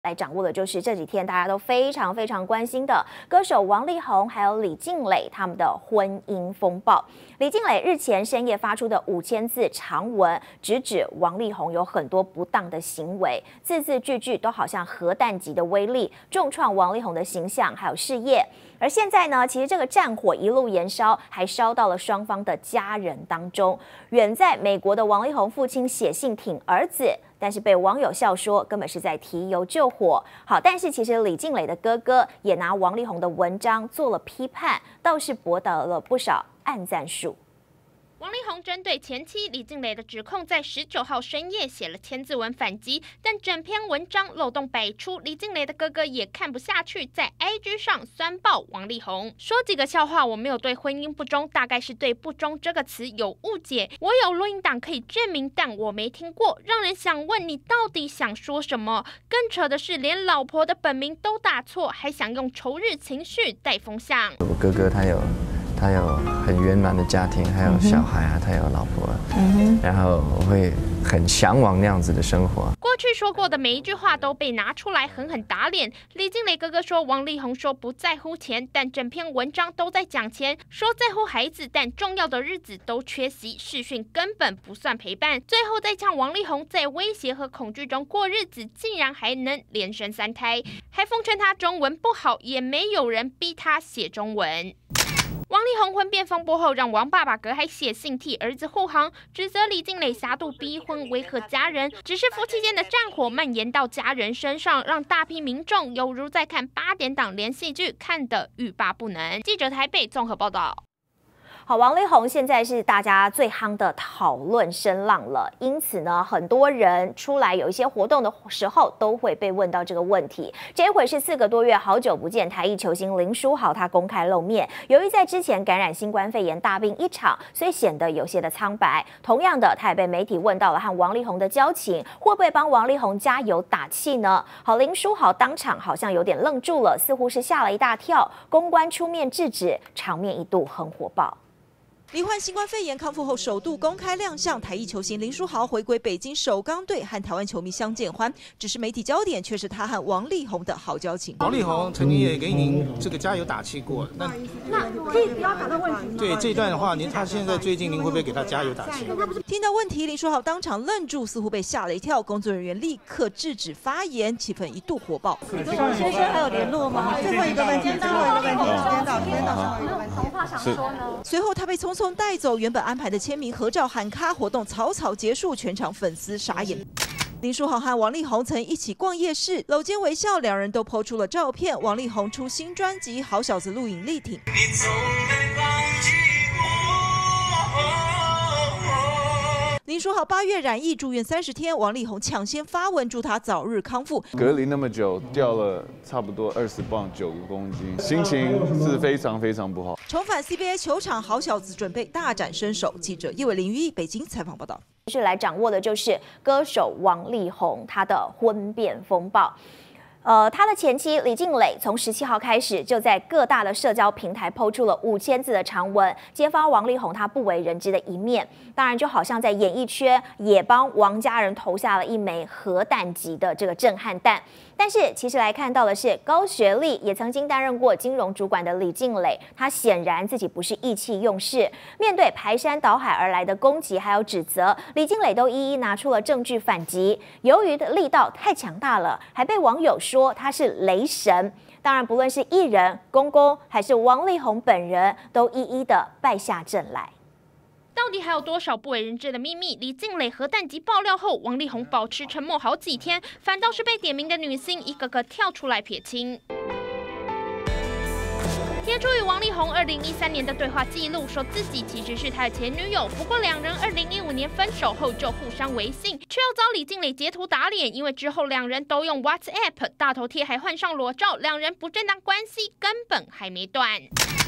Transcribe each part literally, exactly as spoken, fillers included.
来掌握的就是这几天大家都非常非常关心的歌手王力宏还有李静蕾他们的婚姻风暴。李静蕾日前深夜发出的五千字长文，直指王力宏有很多不当的行为，字字句句都好像核弹级的威力，重创王力宏的形象还有事业。而现在呢，其实这个战火一路延烧，还烧到了双方的家人当中。远在美国的王力宏父亲写信挺儿子，但是被网友笑说根本是在提油救火。好，但是其实李静蕾的哥哥也拿王力宏的文章做了批判，倒是博得了不少按赞数。 王力宏针对前妻李静蕾的指控，在十九号深夜写了千字文反击，但整篇文章漏洞百出，李静蕾的哥哥也看不下去，在 I G 上酸爆王力宏，说几个笑话，我没有对婚姻不忠，大概是对不忠这个词有误解，我有录音档可以证明，但我没听过，让人想问你到底想说什么？更扯的是，连老婆的本名都打错，还想用仇日情绪带风向。 我哥哥他有。他有很圆满的家庭，还有小孩啊，他有老婆，嗯、然后我会很向往那样子的生活。 过去说过的每一句话都被拿出来狠狠打脸。李静蕾哥哥说王力宏说不在乎钱，但整篇文章都在讲钱，说在乎孩子，但重要的日子都缺席，视讯根本不算陪伴。最后再呛王力宏在威胁和恐惧中过日子，竟然还能连生三胎，还奉劝他中文不好，也没有人逼他写中文。王力宏婚变风波后，让王爸爸隔还写信替儿子护航，指责李静蕾狭度逼婚、威吓家人。只是夫妻间的战火蔓延到家人身上，让大批民众犹如在看八点档连续剧，看得欲罢不能。记者台北综合报道。 好，王力宏现在是大家最夯的讨论声浪了，因此呢，很多人出来有一些活动的时候，都会被问到这个问题。这一回是四个多月好久不见台艺球星林书豪，他公开露面，由于在之前感染新冠肺炎大病一场，所以显得有些的苍白。同样的，他也被媒体问到了和王力宏的交情，会不会帮王力宏加油打气呢？好，林书豪当场好像有点愣住了，似乎是吓了一大跳，公关出面制止，场面一度很火爆。 罹患新冠肺炎康复后，首度公开亮相，台艺球星林书豪回归北京首钢队，和台湾球迷相见欢。只是媒体焦点却是他和王力宏的好交情。 王力宏曾经也给您这个加油打气过，那那可以不要打到问题吗？ 对这一段的话，您他现在最近您会不会给他加油打气？ 听到问题，林书豪当场愣住，似乎被吓了一跳，工作人员立刻制止发言，气氛一度火爆。 你跟王先生还有联络吗？最后一个问题，最后一个问题，今天到今天到最后一个问题，有话想说呢。 随后他被匆匆带走，原本安排的签名合照喊卡活动草草结束，全场粉丝傻眼。林书豪和王力宏曾一起逛夜市，搂肩微笑，两人都 po 出了照片。王力宏出新专辑《好小子》录影力挺。林书豪八月染疫住院三十天，王力宏抢先发文祝他早日康复。 隔离那么久，掉了差不多二十磅，九个公斤，心情是非常非常不好。 重返 C B A 球场，好小子准备大展身手。记者叶伟林、于毅北京采访报道。 是来掌握的就是歌手王力宏他的婚变风暴。呃，他的前妻李静蕾从十七号开始就在各大的社交平台抛出了五千字的长文，揭发王力宏他不为人知的一面。当然，就好像在演艺圈也帮王家人投下了一枚核弹级的这个震撼弹。但是，其实来看到的是，高学历也曾经担任过金融主管的李静蕾，她显然自己不是意气用事。面对排山倒海而来的攻击还有指责，李静蕾都一一拿出了证据反击。由于的力道太强大了，还被网友说他是雷神。当然，不论是艺人、公公还是王力宏本人，都一一的败下阵来。 到底还有多少不为人知的秘密？李静蕾核弹级爆料后，王力宏保持沉默好几天，反倒是被点名的女星一个个跳出来撇清。贴出与王力宏二零一三年的对话记录，说自己其实是他的前女友，不过两人二零一五年分手后就互相微信，却要遭李静蕾截图打脸，因为之后两人都用 WhatsApp， 大头贴还换上裸照，两人不正当关系根本还没断。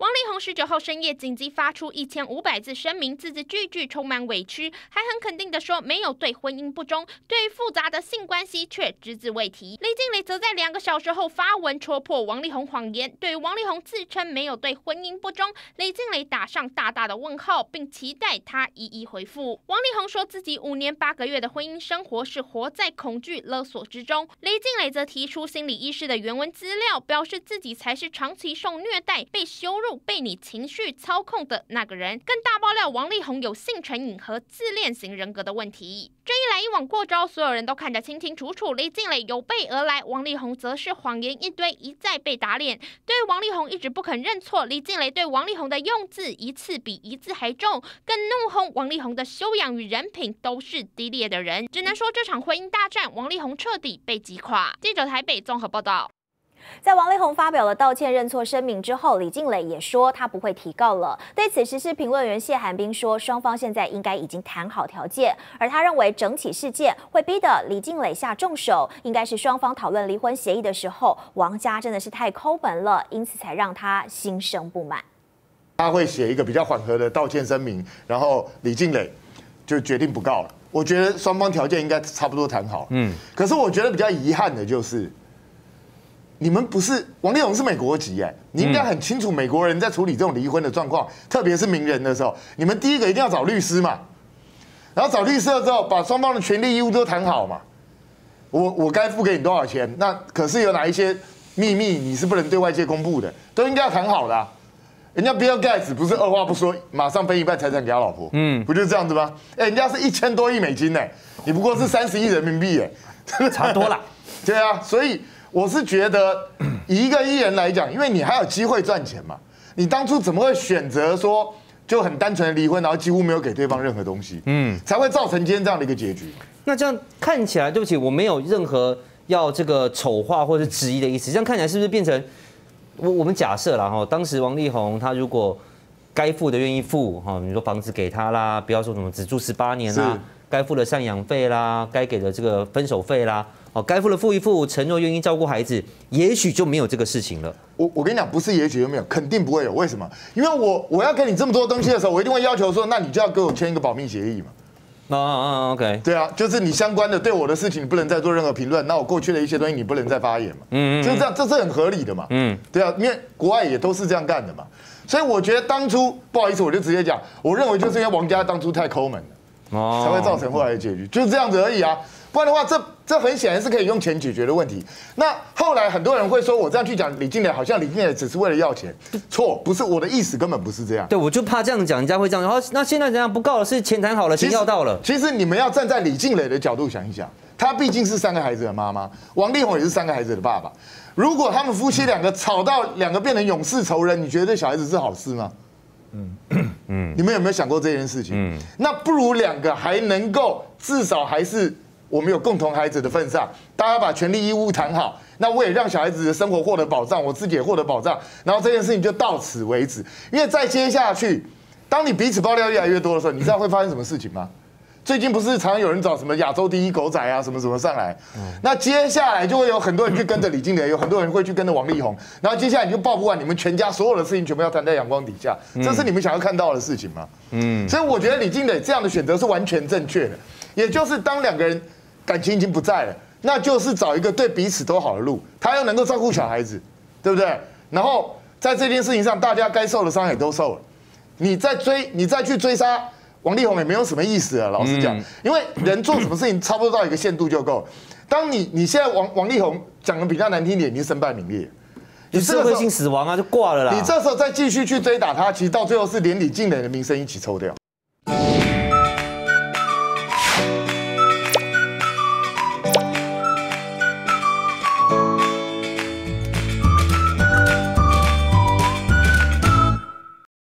王力宏十九号深夜紧急发出一千五百字声明，字字句句充满委屈，还很肯定的说没有对婚姻不忠，对于复杂的性关系却只字未提。李静蕾则在两个小时后发文戳破王力宏谎言，对于王力宏自称没有对婚姻不忠，李静蕾打上大大的问号，并期待他一一回复。王力宏说自己五年八个月的婚姻生活是活在恐惧勒索之中。李静蕾则提出心理医师的原文资料，表示自己才是长期受虐待、被羞辱、被你情绪操控的那个人，更大爆料王力宏有性成瘾和自恋型人格的问题。这一来一往过招，所有人都看得清清楚楚。李静蕾有备而来，王力宏则是谎言一堆，一再被打脸。对于王力宏一直不肯认错，李静蕾对王力宏的用字一次比一次还重，更怒轰王力宏的修养与人品都是低劣的人。只能说这场婚姻大战，王力宏彻底被击垮。记者台北综合报道。 在王力宏发表了道歉认错声明之后，李静蕾也说他不会提告了。对此，时事评论员谢寒冰说，双方现在应该已经谈好条件，而他认为整起事件会逼得李静蕾下重手，应该是双方讨论离婚协议的时候，王家真的是太抠门了，因此才让他心生不满。 他会写一个比较缓和的道歉声明，然后李静蕾就决定不告了。我觉得双方条件应该差不多谈好了。嗯，可是我觉得比较遗憾的就是。你们不是王力宏是美国籍哎，你应该很清楚美国人在处理这种离婚的状况，特别是名人的时候，你们第一个一定要找律师嘛，然后找律师了之后，把双方的权利义务都谈好嘛。我我该付给你多少钱？那可是有哪一些秘密你是不能对外界公布的，都应该要谈好的、啊。人家 Bill Gates 不是二话不说，马上分一半财产给他老婆，嗯，不就是这样子吗？哎，人家是一千多亿美金哎，你不过是三十亿人民币哎， 差多了。 对啊，所以。我是觉得，以一个艺人来讲，因为你还有机会赚钱嘛，你当初怎么会选择说就很单纯的离婚，然后几乎没有给对方任何东西，嗯，才会造成今天这样的一个结局？ 那这样看起来，对不起，我没有任何要这个丑化或者质疑的意思。这样看起来是不是变成我我们假设啦哈？当时王力宏他如果该付的愿意付哈，你说房子给他啦，不要说什么只住十八年啦，该付的赡养费啦，该给的这个分手费啦。哦，该付的付一付，承诺愿意照顾孩子，也许就没有这个事情了。 我我跟你讲，不是也许就没有，肯定不会有。为什么？因为我我要给你这么多东西的时候，我一定会要求说，那你就要给我签一个保密协议嘛。 啊啊啊 ，OK。 对啊，就是你相关的对我的事情，你不能再做任何评论。那我过去的一些东西，你不能再发言嘛。嗯嗯。就是这样，这是很合理的嘛。嗯。对啊，因为国外也都是这样干的嘛。所以我觉得当初不好意思，我就直接讲，我认为就是因为王家当初太抠门了，哦，才会造成后来的结局，就是这样子而已啊。不然的话，这这很显然是可以用钱解决的问题。那后来很多人会说，我这样去讲李静蕾，好像李静蕾只是为了要钱。错，不是，我的意思根本不是这样。 对，我就怕这样讲，人家会这样。然后那现在怎样不告了？是钱谈好了，钱要到了。 其实你们要站在李静蕾的角度想一想，她毕竟是三个孩子的妈妈，王力宏也是三个孩子的爸爸。如果他们夫妻两个吵到两个变成永世仇人，你觉得对小孩子是好事吗？嗯嗯，你们有没有想过这件事情？嗯，那不如两个还能够至少还是。我们有共同孩子的份上，大家把权利义务谈好，那我也让小孩子的生活获得保障，我自己也获得保障，然后这件事情就到此为止。因为再接下去，当你彼此爆料越来越多的时候，你知道会发生什么事情吗？最近不是常常有人找什么亚洲第一狗仔啊，什么什么上来，那接下来就会有很多人去跟着李静蕾，有很多人会去跟着王力宏，然后接下来你就报不完，你们全家所有的事情全部要摊在阳光底下，这是你们想要看到的事情吗？嗯，所以我觉得李静蕾这样的选择是完全正确的，也就是当两个人。感情已经不在了，那就是找一个对彼此都好的路，他又能够照顾小孩子，对不对？然后在这件事情上，大家该受的伤也都受了。你再追，你再去追杀王力宏也没有什么意思了。老实讲，因为人做什么事情差不多到一个限度就够。当你你现在王王力宏讲的比较难听点，已经身败名裂， 你社会性死亡啊，就挂了啦。 你这时候再继续去追打他，其实到最后是连李静蕾的名声一起抽掉。